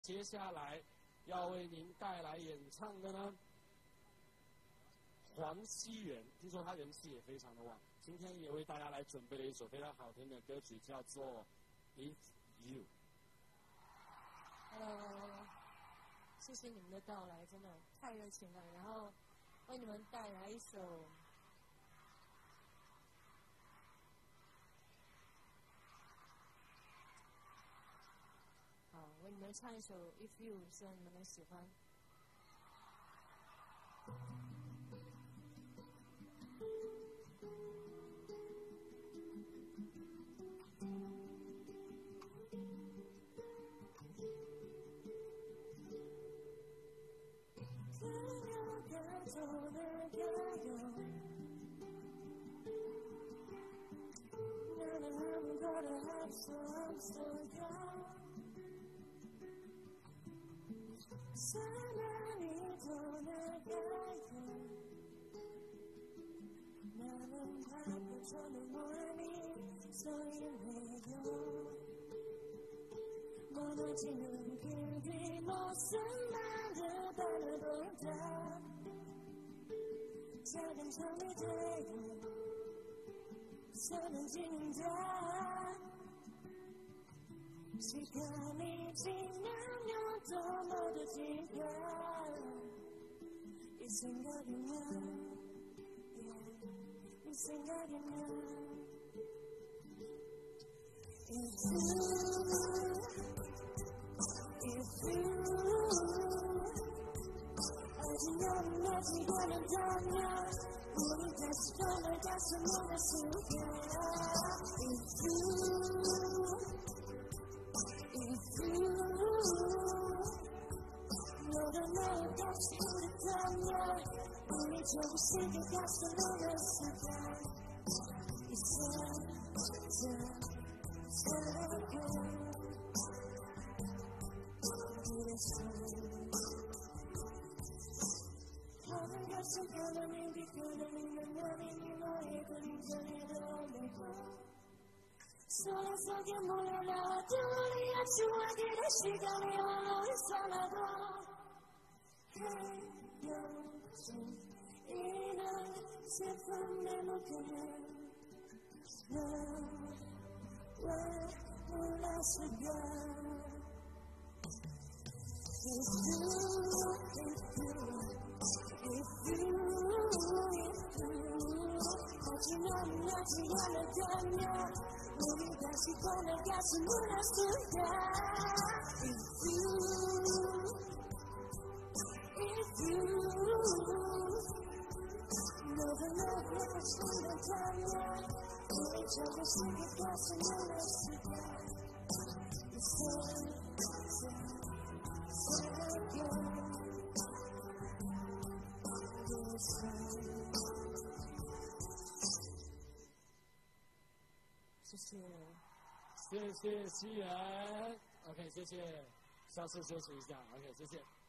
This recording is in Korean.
接下来要为您带来演唱的呢，黄汐源，听说他人气也非常的旺，今天也为大家来准备了一首非常好听的歌曲，叫做《If You》。 谢谢你们的到来，真的太热情了。然后为你们带来一首。 为你们唱一首《If You》，希望你们能喜欢。사랑이 떠나가요 나는 바쁘잖아 뭐하니 소리내요 멀어지는 그 뒷모습만을 바라본다 작은 섬이 되고 서는 지는다 시간이 지나면 또 모두 지가 이 생각이면 이 생각이면 If you 아직 너는 아직 않았다면 우리 다시 돌아가서 놀아 수가 If you 너가 나를 다시 부르다면 우리 조금씩을 가서 놀았을까 있어 살아가 그래서 하늘 같은 변함이 비켜내는 날이 너의 그림자리로 내고 소리 속에 몰려나와도 우리가 추억이 될 시간이 홀로 있어나도 헤어진 이날 슬픈 내 목에 너와 몰랐을까 If you 하지만 아직 않았다면 우리 다시 떠나가서 놀았을까 If you 너가 나를 생각하면 우리 조금씩 가서 놀았을까 이 세상 속에 谢谢西元 ，OK， 谢谢，稍事休息一下 ，OK， 谢谢。